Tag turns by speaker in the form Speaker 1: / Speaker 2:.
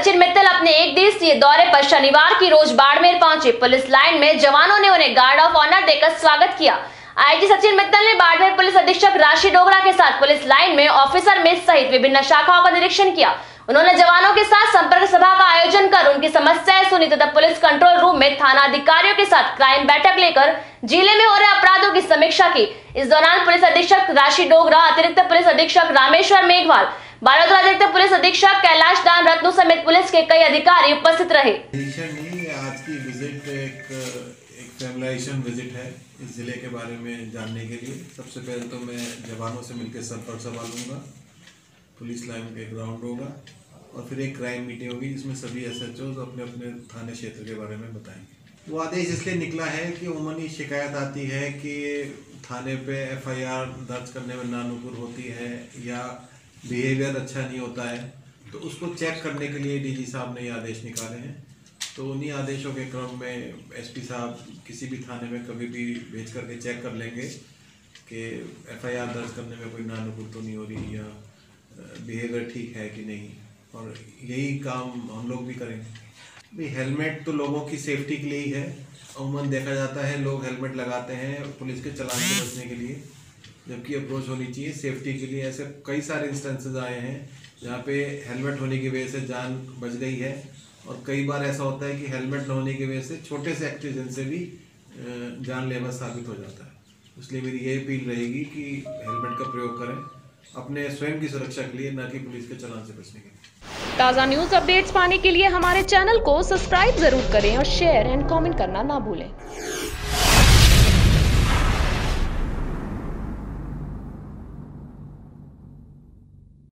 Speaker 1: सचिन मित्तल अपने एक दिवसीय दौरे पर शनिवार की रोज बाड़मेर पहुंचे। पुलिस लाइन में जवानों ने उन्हें गार्ड ऑफ ऑनर देकर स्वागत किया। आईजी सचिन मित्तल ने बाड़मेर पुलिस अधीक्षक राशि डोगरा के साथ पुलिस लाइन में ऑफिसर मेस सहित विभिन्न शाखाओं का निरीक्षण किया। उन्होंने जवानों के साथ संपर्क सभा का आयोजन कर उनकी समस्याएं सुनी तथा पुलिस कंट्रोल रूम में थाना अधिकारियों के साथ क्राइम बैठक लेकर जिले में हो रहे अपराधों की समीक्षा की। इस दौरान पुलिस अधीक्षक राशि डोगरा, अतिरिक्त पुलिस अधीक्षक रामेश्वर मेघवाल, बालोद अतिरिक्त पुलिस अधीक्षक कैलाश दान रत्नू समेत पुलिस के कई अधिकारी उपस्थित रहे।
Speaker 2: आज की विजिट एक फैमिलाइजेशन विजिट है इस जिले के बारे में जानने के लिए। सबसे पहले तो मैं जवानों से मिलकर संपर्क सभा लूँगा, पुलिस लाइन का एक राउंड होगा और फिर एक क्राइम मीटिंग होगी जिसमें सभी एसएचओ अपने अपने थाने क्षेत्र के बारे में बताएंगे। वो आदेश इसलिए निकला है कि उमूमी शिकायत आती है कि थाने पे एफआईआर दर्ज करने में नानुकुर होती है या बिहेवियर अच्छा नहीं होता है, तो उसको चेक करने के लिए डीजी साहब ने ये आदेश निकाले हैं। तो उन्हीं आदेशों के क्रम में एसपी साहब किसी भी थाने में कभी भी भेज करके चेक कर लेंगे कि एफआईआर दर्ज करने में कोई नानुकुर तो नहीं हो रही या बिहेवियर ठीक है कि नहीं, और यही काम हम लोग भी करेंगे। भाई हेलमेट तो लोगों की सेफ्टी के लिए ही है। अमूमन देखा जाता है लोग हेलमेट लगाते हैं पुलिस के चालान से बचने के लिए, जबकि अप्रोच होनी चाहिए सेफ्टी के लिए। ऐसे कई सारे इंस्टेंसेस आए हैं जहाँ पे हेलमेट होने की वजह से जान बच गई है, और कई बार ऐसा होता है कि हेलमेट न होने की वजह से छोटे से एक्सीडेंट से भी जानलेवा साबित हो जाता है। इसलिए मेरी ये अपील रहेगी कि हेलमेट का प्रयोग करें अपने स्वयं की सुरक्षा के लिए, न कि पुलिस के चालान से बचने के लिए।
Speaker 3: ताज़ा न्यूज़ अपडेट्स पाने के लिए हमारे चैनल को सब्सक्राइब जरूर करें और शेयर एंड कमेंट करना ना भूलें।